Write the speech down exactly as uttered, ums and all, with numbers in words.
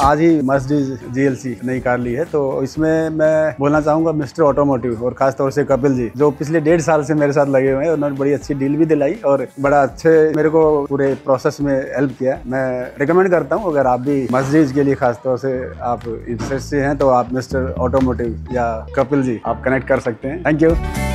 आज ही Mercedes G L C नई car ली है, तो इसमें मैं बोलना चाहूंगा मिस्टर ऑटोमोटिव और खासतौर से कपिल जी जो पिछले डेढ़ साल से मेरे साथ लगे हुए हैं। उन्होंने बड़ी अच्छी डील भी दिलाई और बड़ा अच्छे मेरे को पूरे प्रोसेस में हेल्प किया। मैं रिकमेंड करता हूँ अगर आप भी मर्सिडीज के लिए खासतौर से आप इंटरेस्टेड हैं तो आप मिस्टर ऑटोमोटिव या कपिल जी आप कनेक्ट कर सकते हैं। Thank you.